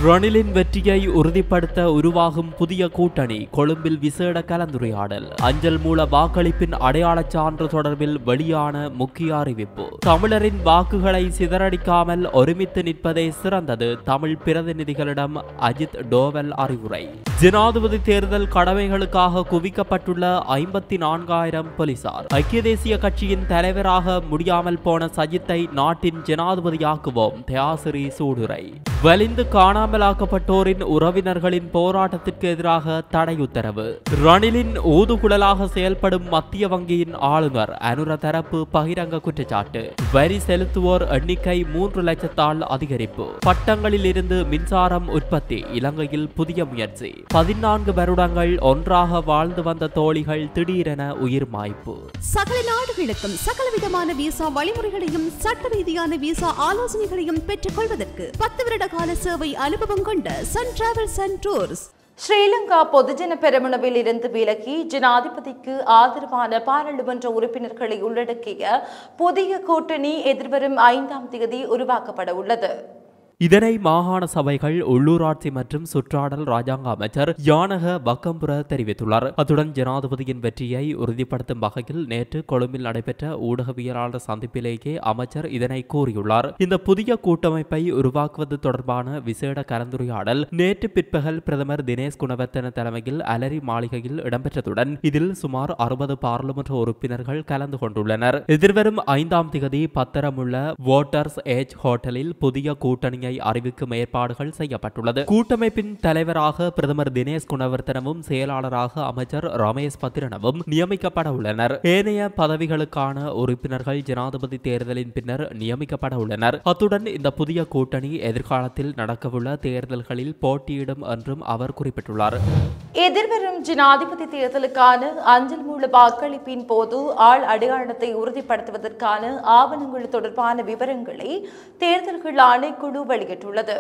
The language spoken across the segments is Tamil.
ரணிலின் வெற்றியை உறுதிப்படுத்த உருவாகும் புதிய கூட்டணி கொழும்பில் விசேட கலந்துரையாடல். அஞ்சல் மூல வாக்களிப்பின் அடையாளச் சான்று தொடர்பில் வெளியான முக்கிய அறிவிப்பு. தமிழரின் வாக்குகளை சிதறடிக்காமல் ஒருமித்து நிற்பதே சிறந்தது, தமிழ் பிரதிநிதிகளிடம் அஜித் டோவல் அறிவுரை. ஜனாதிபதி தேர்தல் கடமைகளுக்காக குவிக்கப்பட்டுள்ள 54,000 போலீசார். ஐக்கிய தேசிய கட்சியின் தலைவராக முடியாமல் போன சஜித்தை நாட்டின் ஜனாதிபதியாக்குவோம், தயாசிறி சூடுரை. வலிந்து காணாமலாக்கப்பட்டோரின் உறவினர்களின் போராட்டத்திற்கு எதிராக தடை உத்தரவு. ரணிலின் ஊதுகுழலாக செயல்படும் மத்திய வங்கியின் ஆளுநர் அனுர தரப்பு பகிரங்க குற்றச்சாட்டு. வரி செலுத்துவோர் எண்ணிக்கை 3 லட்சத்தால் அதிகரிப்பு. பட்டங்களில் இருந்து மின்சாரம் உற்பத்தி, இலங்கையில் புதிய முயற்சி. 14 வருடங்கள் ஒன்றாக வாழ்ந்து வந்த தோழிகள் திடீரென உயிர் மாய்ப்பு. சகல நாடுகளுக்கும் சகலவிதமான விசா வழிமுறைகளையும் சட்ட ரீதியான விசா ஆலோசனைகளையும் பெற்றுக் கொள்வதற்கு 10 வருட கால சேவை அனுபவம் கொண்ட Sun Travels and Tours. Sri Lanka Podujana பெரமுனவில் இருந்து விலகி ஜனாதிபதிக்கு ஆதரவான பாராளுமன்ற உறுப்பினர்களை உள்ளடக்கிய புதிய கூட்டணி எதிர்வரும் 5ஆம் தேதி உருவாக்கப்பட உள்ளது. இதனை மாகாண சபைகள், உள்ளூராட்சி மற்றும் சுற்றாடல் ராஜாங்க அமைச்சர் யானக வக்கம்புர தெரிவித்துள்ளார். அத்துடன் ஜனாதிபதியின் வெற்றியை உறுதிப்படுத்தும் வகையில் நேற்று கொழும்பில் நடைபெற்ற ஊடகவியலாளர் சந்திப்பிலேயே அமைச்சர் இதனை கூறியுள்ளார். இந்த புதிய கூட்டமைப்பை உருவாக்குவது தொடர்பான விசேட கலந்துரையாடல் நேற்று பிற்பகல் பிரதமர் தினேஷ் குணவர்த்தன தலைமையில் அலரி மாளிகையில் இடம்பெற்றதுடன் இதில் சுமார் 60 பாராளுமன்ற உறுப்பினர்கள் கலந்து கொண்டுள்ளனர். எதிர்வரும் 5ஆம் தேதி பத்திரமுள்ள வோட்டர்ஸ் ஏஜ் ஹோட்டலில் புதிய கூட்டணியை அறிவிக்கும் ஏற்பாடுகள் செய்யப்பட்டுள்ளது. கூட்டமைப்பின் தலைவராக பிரதமர் தினேஷ் குணவர்த்தனவும் செயலாளராக அமைச்சர் ரமேஷ் பத்திரனவும் நியமிக்கப்பட உள்ளனர். ஏனைய பதவிகளுக்கான உறுப்பினர்கள் ஜனாதிபதி தேர்தலின் பின்னர் நியமிக்கப்பட உள்ளனர். அத்துடன் இந்த புதிய கூட்டணி எதிர்காலத்தில் நடக்கவுள்ள தேர்தல்களில் போட்டியிடும் என்றும் அவர் குறிப்பிட்டுள்ளார். எதிர்வரும் ஜனாதிபதி தேர்தலுக்கான அஞ்சல் மூல வாக்களிப்பின் போது ஆள் அடையாளத்தை உறுதிப்படுத்துவதற்கான ஆவணங்கள் தொடர்பான விவரங்களை தேர்தல்கள் ஆணைக்குழு வெளியிட்டுள்ளது.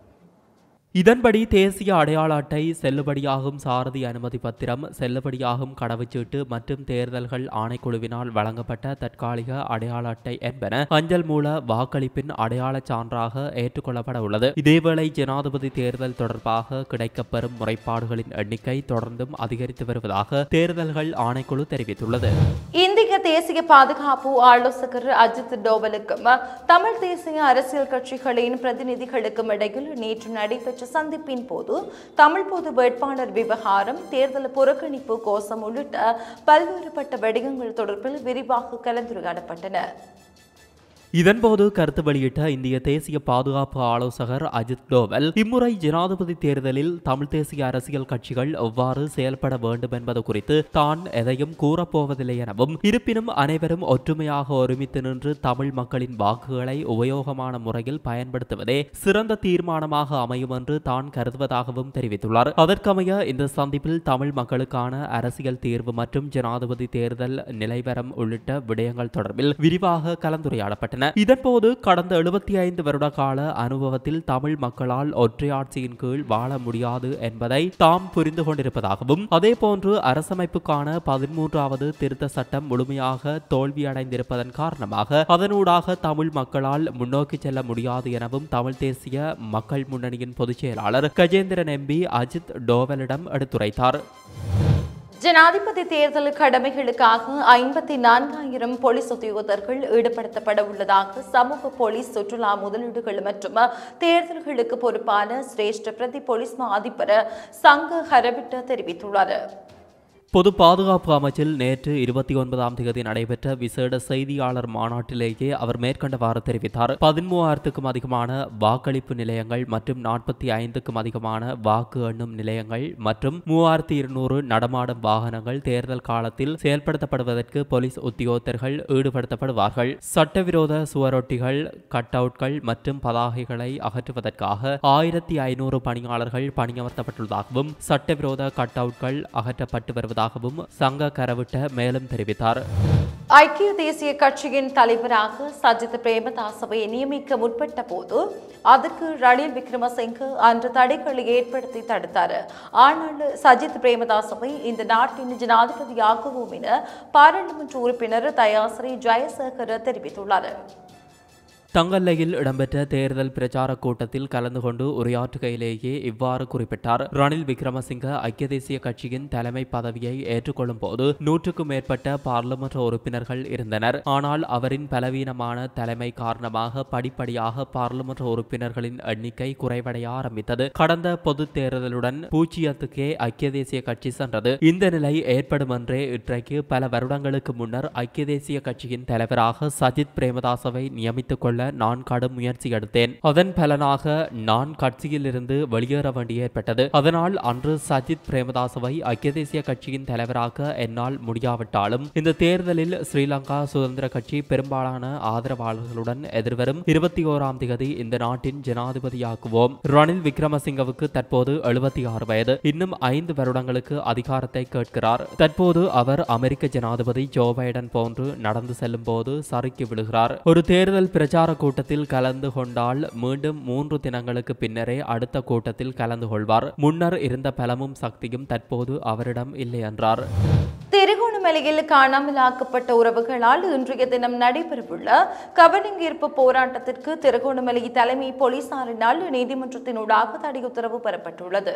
இதன்படி தேசிய அடையாள அட்டை, செல்லுபடியாகும் சாரதி அனுமதி பத்திரம், செல்லுபடியாகும் கடவுச்சீட்டு மற்றும் தேர்தல்கள் ஆணைக்குழுவினால் வழங்கப்பட்ட தற்காலிக அடையாள அட்டை என்பன அஞ்சல் மூல வாக்களிப்பின் அடையாள சான்றாக ஏற்றுக்கொள்ளப்பட உள்ளது. இதேவேளை ஜனாதிபதி தேர்தல் தொடர்பாக கிடைக்கப்பெறும் முறைப்பாடுகளின் எண்ணிக்கை தொடர்ந்தும் அதிகரித்து வருவதாக தேர்தல்கள் ஆணைக்குழு தெரிவித்துள்ளது. இந்திய தேசிய பாதுகாப்பு ஆலோசகர் அஜித் டோவலுக்கும் தமிழ் தேசிய அரசியல் கட்சிகளின் பிரதிநிதிகளுக்கும் இடையில் நேற்று நடைபெற்ற சந்திப்பின் போது தமிழ் பொது வேட்பாளர் விவகாரம், தேர்தல் புறக்கணிப்பு கோஷம் உள்ளிட்ட பல்வேறுபட்ட விடயங்கள் தொடர்பில் விரிவாக கலந்துரையாடப்பட்டன. இதன்போது கருத்து வெளியிட்ட இந்திய தேசிய பாதுகாப்பு ஆலோசகர் அஜித் டோவல், இம்முறை ஜனாதிபதி தேர்தலில் தமிழ் தேசிய அரசியல் கட்சிகள் எவ்வாறு செயல்பட வேண்டும் என்பது குறித்து தான் எதையும் கூறப்போவதில்லை எனவும், இருப்பினும் அனைவரும் ஒற்றுமையாக ஒருமித்து நின்று தமிழ் மக்களின் வாக்குகளை உபயோகமான முறையில் பயன்படுத்துவதே சிறந்த தீர்மானமாக அமையும் என்று தான் கருதுவதாகவும் தெரிவித்துள்ளார். அதற்கமைய இந்த சந்திப்பில் தமிழ் மக்களுக்கான அரசியல் தீர்வு மற்றும் ஜனாதிபதி தேர்தல் நிலைவரம் உள்ளிட்ட விடயங்கள் தொடர்பில் விரிவாக கலந்துரையாடப்பட்டன. இதன்போது கடந்த 75 வருட கால அனுபவத்தில் தமிழ் மக்களால் ஒற்றையாட்சியின் கீழ் வாழ முடியாது என்பதை தாம் புரிந்து கொண்டிருப்பதாகவும், அதேபோன்று அரசமைப்புக்கான 13வது திருத்த சட்டம் முழுமையாக தோல்வியடைந்திருப்பதன் காரணமாக அதனூடாக தமிழ் மக்களால் முன்னோக்கி செல்ல முடியாது எனவும் தமிழ் தேசிய மக்கள் முன்னணியின் பொதுச் செயலாளர் கஜேந்திரன் எம்பி அஜித் டோவலிடம் எடுத்துரைத்தார். ஜனாதிபதி தேர்தல் கடமைகளுக்காக 54,000 போலீஸ் உத்தியோகத்தர்கள் ஈடுபடுத்தப்பட உள்ளதாக சமூக போலீஸ், சுற்றுலா முதலீடுகள் மற்றும் தேர்தல்களுக்கு பொறுப்பான சிரேஷ்ட பிரதி போலீஸ் மா அதிபர் சங்க ஹரவிட்ட தெரிவித்துள்ளார். பொது பாதுகாப்பு அமைச்சில் நேற்று 29ஆம் தேதி நடைபெற்ற விசேட செய்தியாளர் மாநாட்டிலேயே அவர் மேற்கண்டவாறு தெரிவித்தார். 13,000க்கும் அதிகமான வாக்களிப்பு நிலையங்கள் மற்றும் 45க்கும் அதிகமான வாக்கு எண்ணும் நிலையங்கள் மற்றும் 3,200 நடமாடும் வாகனங்கள் தேர்தல் காலத்தில் செயல்படுத்தப்படுவதற்கு போலீஸ் உத்தியோகத்தர்கள் ஈடுபடுத்தப்படுவார்கள். சட்டவிரோத சுவரொட்டிகள், கட் அவுட்கள் மற்றும் பதாகைகளை அகற்றுவதற்காக 1,500 பணியாளர்கள் பணியமர்த்தப்பட்டுள்ளதாகவும், சட்டவிரோத கட் அவுட்கள் அகற்றப்பட்டு வருவதாக சங்க கரவிட்ட மேலும் தெரிவித்தார். ஐக்கிய தேசிய கட்சியின் தலைவராக சஜித் பிரேமதாசவை நியமிக்க முற்பட்ட போது அதற்கு ரணில் விக்ரமசிங்கே அன்று தடைகளை ஏற்படுத்தி தடுத்தார். ஆனால் சஜித் பிரேமதாசவை இந்த நாட்டின் ஜனாதிபதியாக்குவோம் என பாராளுமன்ற உறுப்பினர் தயாசிறி ஜெயசேகர தெரிவித்துள்ளார். தங்கல்லையில் இடம்பெற்ற தேர்தல் பிரச்சார கூட்டத்தில் கலந்து கொண்டு உரையாற்றுகையிலேயே இவ்வாறு குறிப்பிட்டார். ரணில் விக்ரமசிங்க ஐக்கிய தேசிய கட்சியின் தலைமை பதவியை ஏற்றுக்கொள்ளும் போது 100க்கும் மேற்பட்ட பாராளுமன்ற உறுப்பினர்கள் இருந்தனர். ஆனால் அவரின் பலவீனமான தலைமை காரணமாக படிப்படியாக பாராளுமன்ற உறுப்பினர்களின் எண்ணிக்கை குறைவடைய ஆரம்பித்தது. கடந்த பொது தேர்தலுடன் 0க்கே ஐக்கிய தேசிய கட்சி சென்றது. இந்த நிலை ஏற்படும் என்றே இன்றைக்கு பல வருடங்களுக்கு முன்னர் ஐக்கிய தேசிய கட்சியின் தலைவராக சஜித் பிரேமதாசவை நியமித்துக் கொள்ள நான் கடும் முயற்சி எடுத்தேன். அதன் பலனாக நான் கட்சியில் இருந்து வெளியேற வேண்டி ஏற்பட்டது. அதனால் அன்று சஜித் பிரேமதாசவை ஐக்கிய தேசிய கட்சியின் தலைவராக என்னால் முடியாவிட்டாலும் இந்த தேர்தலில் ஸ்ரீலங்கா சுதந்திர கட்சி பெரும்பாலான ஆதரவாளர்களுடன் எதிர்வரும் 21ஆம் தேதி இந்த நாட்டின் ஜனாதிபதியாக்குவோம். ரணில் விக்ரமசிங்கவுக்கு தற்போது 76 வயது. இன்னும் 5 வருடங்களுக்கு அதிகாரத்தை கேட்கிறார். தற்போது அவர் அமெரிக்க ஜனாதிபதி ஜோ பைடன் போன்று நடந்து செல்லும் போது சறுக்கி விடுகிறார். ஒரு தேர்தல் பிரச்சார கூட்டத்தில் கலந்து கொண்டால் மீண்டும் 3 தினங்களுக்கு பின்னரே அடுத்த கூட்டத்தில் கலந்து கொள்வார். முன்னர் இருந்த பலமும் சக்தியும் தற்போது அவரிடம் இல்லை என்றார். திருகோணமலையில் காணாமலாக்கப்பட்ட உறவுகளால் இன்றைய தினம் நடைபெறவுள்ள கவனஈர்ப்பு போராட்டத்திற்கு திருகோணமலை தலைமை போலீசாரினால் நீதிமன்றத்தினூடாக தடை உத்தரவு பெறப்பட்டுள்ளது.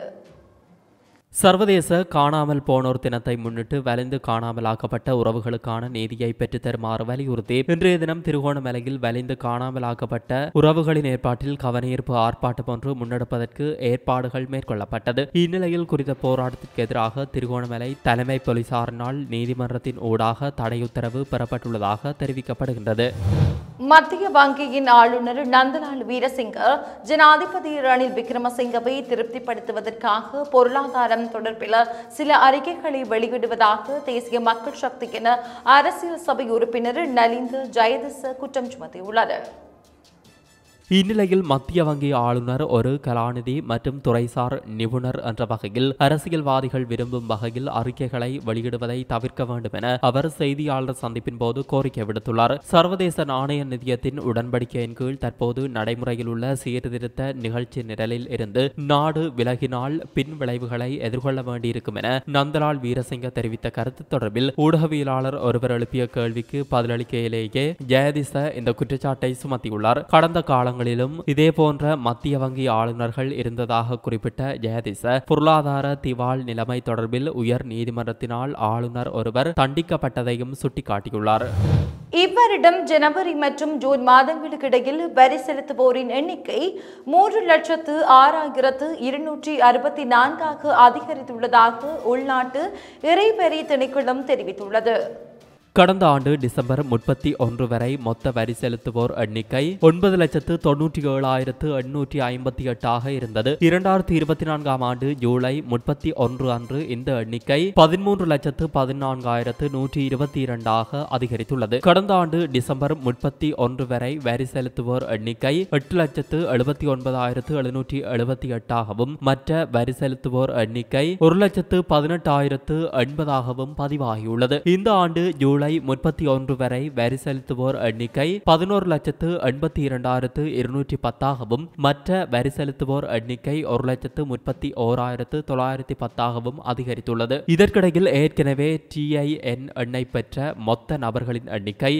சர்வதேச காணாமல் போனோர் தினத்தை முன்னிட்டு வலிந்து காணாமலாக்கப்பட்ட உறவுகளுக்கான நீதியை பெற்றுத் தருமாறு வலியுறுத்தி இன்றைய தினம் திருகோணமலையில் வலிந்து காணாமலாக்கப்பட்ட உறவுகளின் ஏற்பாட்டில் கவனஈர்ப்பு ஆர்ப்பாட்டம் ஒன்று முன்னெடுப்பதற்கு ஏற்பாடுகள் மேற்கொள்ளப்பட்டது. இந்நிலையில் குறித்த போராட்டத்திற்கு எதிராக திருகோணமலை தலைமை போலீசாரினால் நீதிமன்றத்தின் ஊடாக தடை உத்தரவு பெறப்பட்டுள்ளதாக தெரிவிக்கப்படுகின்றது. மத்திய வங்கியின் ஆளுநர் நந்தலால் வீரசிங்க ஜனாதிபதி ரணில் விக்ரமசிங்கவை திருப்திப்படுத்துவதற்காக பொருளாதாரம் தொடர்பில் சில அறிக்கைகளை வெளியிடுவதாக தேசிய மக்கள் சக்தியின் அரசியல் சபை உறுப்பினர் நலிந்த ஜெயதிச குற்றம் சுமத்தியுள்ளார். இந்நிலையில் மத்திய வங்கி ஆளுநர் ஒரு கலாநிதி மற்றும் துறைசார் நிபுணர் என்ற வகையில் அரசியல்வாதிகள் விரும்பும் வகையில் அறிக்கைகளை வெளியிடுவதை தவிர்க்க வேண்டும் என அவர் செய்தியாளர் சந்திப்பின் போது கோரிக்கை விடுத்துள்ளார். சர்வதேச நாணய நிதியத்தின் உடன்படிக்கையின் கீழ் தற்போது நடைமுறையில் உள்ள சீர்திருத்த நிகழ்ச்சி நிரலில் இருந்து நாடு விலகினால் பின் விளைவுகளை எதிர்கொள்ள வேண்டியிருக்கும் என நந்தலால் வீரசிங்க தெரிவித்த கருத்து தொடர்பில் ஊடகவியலாளர் ஒருவர் எழுப்பிய கேள்விக்கு பதிலளிக்கையிலேயே ஜெயதிச இந்த குற்றச்சாட்டை சுமத்தியுள்ளார். கடந்த காலங்களிலும் இதே போன்ற மத்திய வங்கி ஆளுநர்கள் இருந்ததாக குறிப்பிட்ட ஜெயதிச பொருளாதார திவால் நிலைமை தொடர்பில் உயர் நீதிமன்றத்தினால் ஆளுநர் ஒருவர் தண்டிக்கப்பட்டதையும் சுட்டிக்காட்டியுள்ளார். இவ்வருடம் ஜனவரி மற்றும் ஜூன் மாதங்களுக்கு இடையில் வரி செலுத்துவோரின் எண்ணிக்கை 3,02,264 அதிகரித்துள்ளதாக உள்நாட்டு இறைவரி திணைக்களம் தெரிவித்துள்ளது. கடந்த ஆண்டு டிசம்பர் 31 வரை மொத்த வரி செலுத்துவோர் எண்ணிக்கை 9,97,858 இருந்தது. 2024ஆம் ஆண்டு ஜூலை 31 அன்று இந்த எண்ணிக்கை 13,14,122 அதிகரித்துள்ளது. கடந்த ஆண்டு டிசம்பர் 31 வரை வரி செலுத்துவோர் எண்ணிக்கை 8,79,778 மற்ற வரி செலுத்துவோர் எண்ணிக்கை 1,18,080 பதிவாகியுள்ளது. இந்த ஆண்டு ஜூலை 31 வரை வரி செலுத்துவோர் எண்ணிக்கை 11,82,210 மற்ற வரி செலுத்துவோர் எண்ணிக்கை 1,31,910 அதிகரித்துள்ளது. இதற்கிடையில் ஏற்கனவே TIN எண்ணை பெற்ற மொத்த நபர்களின் எண்ணிக்கை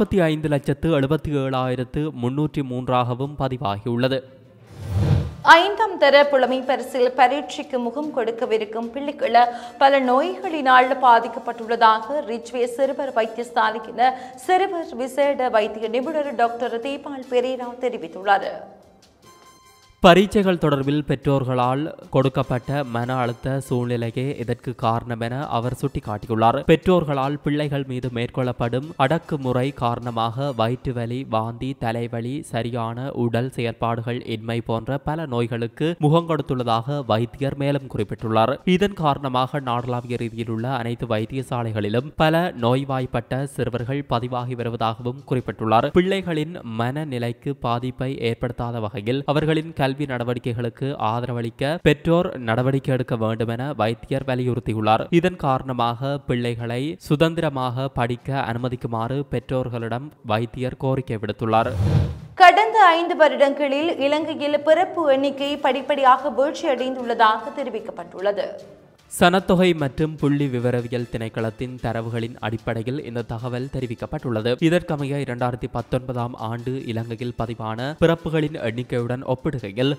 45,77,303 பதிவாகியுள்ளது. 5ஆம் தர புலமை பரிசில் பரீட்சைக்கு முகம் கொடுக்கவிருக்கும் பிள்ளைகள் பல நோய்களினால் பாதிக்கப்பட்டுள்ளதாக ரிச்வே சிறுவர் வைத்தியசாலையின் சிறுவர் விசேட வைத்திய நிபுணர் டாக்டர் தீபால் பெரேரா தெரிவித்துள்ளார். பரீட்சைகள் தொடர்பில் பெற்றோர்களால் கொடுக்கப்பட்ட மன அழுத்த சூழ்நிலையே இதற்கு காரணம் என அவர் சுட்டிக்காட்டியுள்ளார். பெற்றோர்களால் பிள்ளைகள் மீது மேற்கொள்ளப்படும் அடக்குமுறை காரணமாக வயிற்று வலி, வாந்தி, தலைவலி, சரியான உடல் செயற்பாடுகள் இன்மை போன்ற பல நோய்களுக்கு முகம் கொடுத்துள்ளதாக வைத்தியர் மேலும் குறிப்பிட்டுள்ளார். இதன் காரணமாக நாடளாவிய ரீதியில் உள்ள அனைத்து வைத்தியசாலைகளிலும் பல நோய்வாய்ப்பட்ட சிறுவர்கள் பதிவாகி வருவதாகவும் குறிப்பிட்டுள்ளார். பிள்ளைகளின் மனநிலைக்கு பாதிப்பை ஏற்படுத்தாத வகையில் அவர்களின் கல்வி நடவடிக்கைகளுக்கு ஆதரவளிக்க பெற்றோர் நடவடிக்கை எடுக்க வேண்டும் என வைத்தியர் வலியுறுத்தியுள்ளார். இதன் காரணமாக பிள்ளைகளை சுதந்திரமாக படிக்க அனுமதிக்குமாறு பெற்றோர்களிடம் வைத்தியர் கோரிக்கை விடுத்துள்ளார். கடந்த 5 வருடங்களில் இலங்கையில் பிறப்பு எண்ணிக்கை படிப்படியாக வீழ்ச்சியடைந்துள்ளதாக தெரிவிக்கப்பட்டுள்ளது. சனத்தொகை மற்றும் புள்ளி விவரவியல் திணைக்களத்தின் தரவுகளின் அடிப்படையில் இந்த தகவல் தெரிவிக்கப்பட்டுள்ளது. இதற்கமைய 2019 ஆண்டு இலங்கையில் பதிவான பிறப்புகளின் எண்ணிக்கையுடன் ஒப்பிடுகையில்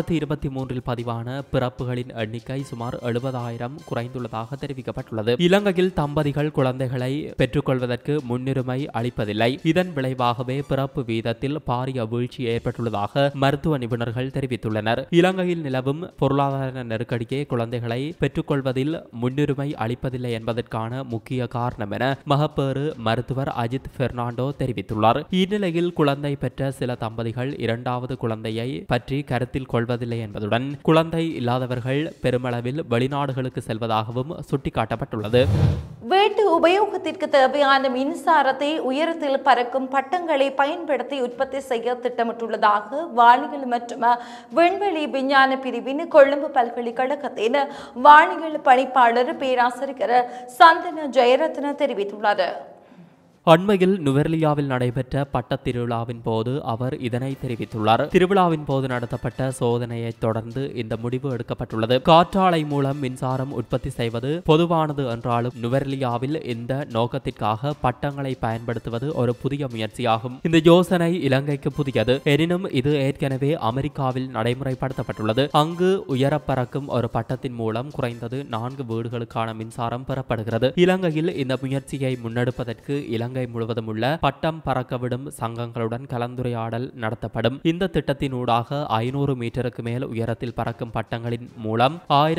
2023 பதிவான பிறப்புகளின் எண்ணிக்கை சுமார் 70,000 குறைந்துள்ளதாக தெரிவிக்கப்பட்டுள்ளது. இலங்கையில் தம்பதிகள் குழந்தைகளை பெற்றுக்கொள்வதற்கு முன்னுரிமை அளிப்பதில்லை. இதன் விளைவாகவே பிறப்பு வீதத்தில் பாரிய வீழ்ச்சி ஏற்பட்டுள்ளதாக மருத்துவ நிபுணர்கள் தெரிவித்துள்ளனர். இலங்கையில் நிலவும் பொருளாதார நெருக்கடியே குழந்தைகளை பெற்றுக்கொள்வதில் முன்னுரிமை அளிப்பதில்லை என்பதற்கான முக்கிய காரணம் என மகப்பேறு மருத்துவர் அஜித் பெர்னாண்டோ தெரிவித்துள்ளார். இந்நிலையில் குழந்தை பெற்ற சில தம்பதிகள் இரண்டாவது குழந்தையை பற்றி கருத்தில் கொள்வதில்லை என்பதுடன் குழந்தை இல்லாதவர்கள் பெருமளவில் வெளிநாடுகளுக்கு செல்வதாகவும் சுட்டிக்காட்டப்பட்டுள்ளது. வீட்டு உபயோகத்திற்கு தேவையான மின்சாரத்தை உயரத்தில் பறக்கும் பட்டங்களை பயன்படுத்தி உற்பத்தி செய்ய திட்டமிட்டுள்ளதாக வானியல் மற்றும் விண்வெளி விஞ்ஞான பிரிவின் கொழும்பு பல்கலைக்கழகத்தின் வானியல் பணிப்பாளர் பேராசிரியர் சந்தன ஜெயரத்ன தெரிவித்துள்ளார். அண்மையில் நுவரெலியாவில் நடைபெற்ற பட்டத் திருவிழாவின் போது அவர் இதனை தெரிவித்துள்ளார். திருவிழாவின் போது நடத்தப்பட்ட சோதனையை தொடர்ந்து இந்த முடிவு எடுக்கப்பட்டுள்ளது. காற்றாலை மூலம் மின்சாரம் உற்பத்தி செய்வது பொதுவானது என்றாலும் நுவரெலியாவில் இந்த நோக்கத்திற்காக பட்டங்களை பயன்படுத்துவது ஒரு புதிய முயற்சியாகும். இந்த யோசனை இலங்கைக்கு புதியது. எனினும் இது ஏற்கனவே அமெரிக்காவில் நடைமுறைப்படுத்தப்பட்டுள்ளது. அங்கு உயரப்பறக்கும் ஒரு பட்டத்தின் மூலம் குறைந்தது 4 வீடுகளுக்கான மின்சாரம் பெறப்படுகிறது. இலங்கையில் இந்த முயற்சியை முன்னெடுப்பதற்கு இலங்கை முழுவதும் உள்ள பட்டம் பறக்கவிடும் சங்கங்களுடன் கலந்துரையாடல் நடத்தப்படும். இந்த திட்டத்தினூடாக 500 மீட்டருக்கு மேல் உயரத்தில் பறக்கும் பட்டங்களின் மூலம்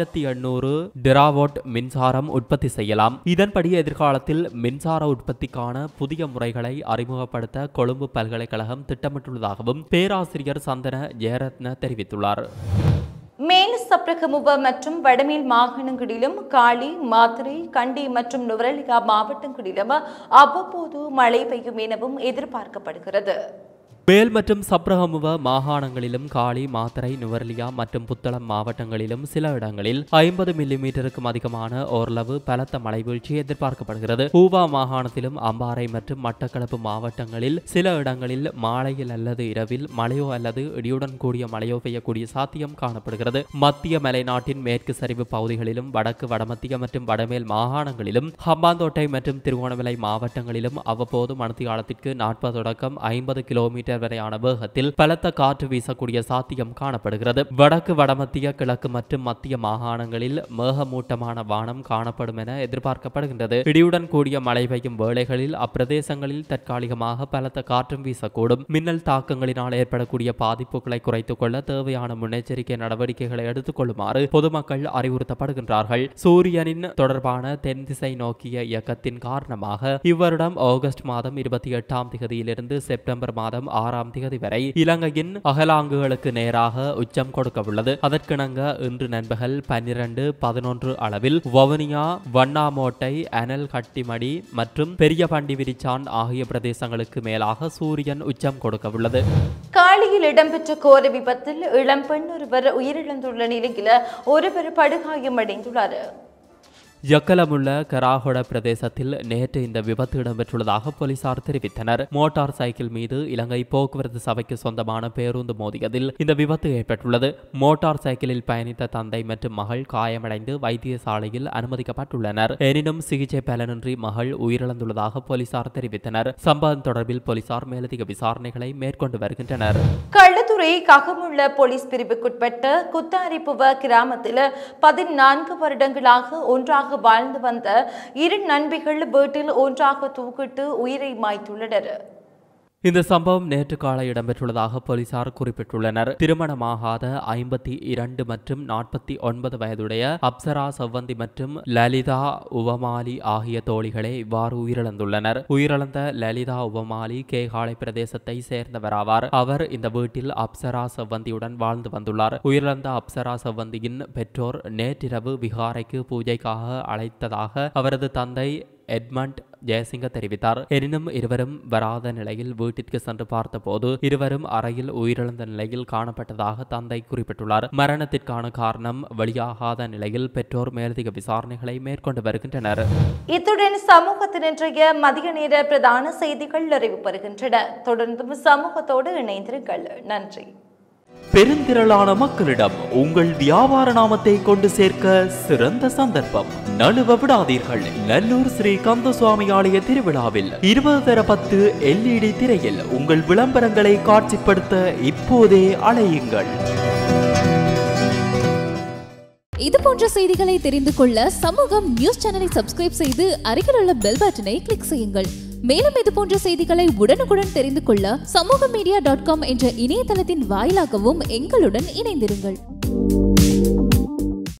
1800 டெராவாட் மின்சாரம் உற்பத்தி செய்யலாம். இதன்படி எதிர்காலத்தில் மின்சார உற்பத்திக்கான புதிய முறைகளை அறிமுகப்படுத்த கொழும்பு பல்கலைக்கழகம் திட்டமிட்டுள்ளதாகவும் பேராசிரியர் சந்தன ஜெயரத்ன தெரிவித்துள்ளார். மேல் சப்ரகமுவ மற்றும் வடமேல் மாகாணங்களிலும் காலி, மாத்தறை, கண்டி மற்றும் நுவரெலியா மாவட்டங்களிலும் அவ்வப்போது மழை பெய்யும் எனவும் எதிர்பார்க்கப்படுகிறது. மேல் மற்றும் சப்ரகமுவ மாகாணங்களிலும் காலி, மாத்தறை, நுவரெலியா மற்றும் புத்தளம் மாவட்டங்களிலும் சில இடங்களில் 50 மில்லிமீட்டருக்கும் அதிகமான ஓரளவு பலத்த மழை வீழ்ச்சி எதிர்பார்க்கப்படுகிறது. ஊவா மாகாணத்திலும் அம்பாறை மற்றும் மட்டக்களப்பு மாவட்டங்களில் சில இடங்களில் மாலையில் அல்லது இரவில் மழையோ அல்லது இடியுடன் கூடிய மழையோ பெய்யக்கூடிய சாத்தியம் காணப்படுகிறது. மத்திய மலைநாட்டின் மேற்கு சரிவு பகுதிகளிலும் வடக்கு, வடமத்திய மற்றும் வடமேல் மாகாணங்களிலும் ஹம்பாந்தோட்டை மற்றும் திருகோணமலை மாவட்டங்களிலும் அவ்வப்போது மணித்தியாலத்திற்கு 40 தொடக்கம் 50 கிலோமீட்டர் வரையான வேகத்தில் பலத்த காற்று வீசக்கூடிய சாத்தியம் காணப்படுகிறது. வடக்கு, வடமத்திய, கிழக்கு மற்றும் மத்திய மாகாணங்களில் மேகமூட்டமான வானம் காணப்படும் என எதிர்பார்க்கப்படுகின்றது. இடியுடன் கூடிய மழை பெய்யும் வேளைகளில் அப்பிரதேசங்களில் தற்காலிகமாக பலத்த காற்றும் வீசக்கூடும். மின்னல் தாக்கங்களினால் ஏற்படக்கூடிய பாதிப்புகளை குறைத்துக் கொள்ள தேவையான முன்னெச்சரிக்கை நடவடிக்கைகளை எடுத்துக் கொள்ளுமாறு பொதுமக்கள் அறிவுறுத்தப்படுகின்றார்கள். சூரியனின் தொடர்பான தென் திசை நோக்கிய இயக்கத்தின் காரணமாக இவ்வருடம் ஆகஸ்ட் மாதம் 28ஆம் தேதியிலிருந்து செப்டம்பர் மாதம் 6ஆம் தேதி வரை இலங்கையின் அகலாங்குகளுக்கு நேராக உச்சம் கொடுக்க உள்ளது. அதற்கிணங்க இன்று நண்பகல் 12:11 அளவில் வவுனியா, வண்ணாமோட்டை, அனல் கட்டிமடி மற்றும் பெரிய பண்டி விரிச்சான் ஆகிய பிரதேசங்களுக்கு மேலாக சூரியன் உச்சம் கொடுக்க உள்ளது. காலியில் இடம்பெற்ற கோர விபத்தில் இளம்பெண் ஒருவர் உயிரிழந்துள்ள நிலையில் ஒருவர் படுகாயமடைந்துள்ளார். யக்கலமுள்ள கராகொட பிரதேசத்தில் நேற்று இந்த விபத்து இடம்பெற்றுள்ளதாக போலீசார் தெரிவித்தனர். மோட்டார் சைக்கிள் மீது இலங்கை போக்குவரத்து சபைக்கு சொந்தமான பேருந்து மோதியதில் இந்த விபத்து ஏற்பட்டுள்ளது. மோட்டார் சைக்கிளில் பயணித்த தந்தை மற்றும் மகள் காயமடைந்து வைத்தியசாலையில் அனுமதிக்கப்பட்டுள்ளனர். எனினும் சிகிச்சை பலனின்றி மகள் உயிரிழந்துள்ளதாக போலீசார் தெரிவித்தனர். சம்பவம் தொடர்பில் போலீசார் மேலதிக விசாரணைகளை மேற்கொண்டு வருகின்றனர். களுத்துறை ககமுள்ள போலீஸ் பிரிவுக்குட்பட்ட குத்தாரிப்புவ கிராமத்தில் 14 வருடங்களாக ஒன்றாக வாழ்ந்து வந்த 2 நண்பிகள் வீட்டில் ஒன்றாக தூக்கிட்டு உயிரை மாய்த்துள்ளனர். இந்த சம்பவம் நேற்று காலை இடம்பெற்றுள்ளதாக போலீசார் குறிப்பிட்டுள்ளனர். திருமணமாகாத 52 மற்றும் 49 வயதுடைய அப்சரா செவ்வந்தி மற்றும் லலிதா உவமாலி ஆகிய தோழிகளே இவ்வாறு உயிரிழந்துள்ளனர். உயிரிழந்த லலிதா உவமாலி கேகாலை பிரதேசத்தை சேர்ந்தவராவார். அவர் இந்த வீட்டில் அப்சரா செவ்வந்தியுடன் வாழ்ந்து வந்துள்ளார். உயிரிழந்த அப்சரா செவ்வந்தியின் பெற்றோர் நேற்றிரவு விகாரைக்கு பூஜைக்காக அழைத்ததாக அவரது தந்தை எட்மண்ட் ஜெயசிங்க தெரிவித்தார். எனினும் இருவரும் வராத நிலையில் வீட்டிற்கு சென்று பார்த்தபோது இருவரும் அறையில் உயிரிழந்த நிலையில் காணப்பட்டதாக தந்தை குறிப்பிட்டுள்ளார். மரணத்திற்கான காரணம் வெளியாகாத நிலையில் பெற்றோர் மேலதிக விசாரணைகளை மேற்கொண்டு வருகின்றனர். இத்துடன் சமூகத்தின் இன்றைய மதிய நேர பிரதான செய்திகள் நிறைவு பெறுகின்றன. தொடர்ந்தும் சமூகத்தோடு இணைந்திருங்கள். நன்றி. பெருந்திரளான மக்களிடம் உங்கள் வியாபார நாமத்தை கொண்டு சேர்க்க சிறந்த சந்தர்ப்பம். நழுவ விடாதீர்கள். நல்லூர் ஸ்ரீ கந்தசுவாமி ஆலய திருவிழாவில் 20/10 LED திரையில் உங்கள் விளம்பரங்களை காட்சிப்படுத்த இப்போதே அழையுங்கள். இது போன்ற செய்திகளை தெரிந்து கொள்ள சமூகம் நியூஸ் சேனலை சப்ஸ்கிரைப் செய்து அருகில் உள்ள பெல் பட்டனை கிளிக் செய்யுங்கள். மேலும் இது போன்ற செய்திகளை உடனுக்குடன் தெரிந்து கொள்ள சமூகமீடியா.com என்ற இணையதளத்தின் வாயிலாகவும் எங்களுடன் இணைந்திருங்கள்.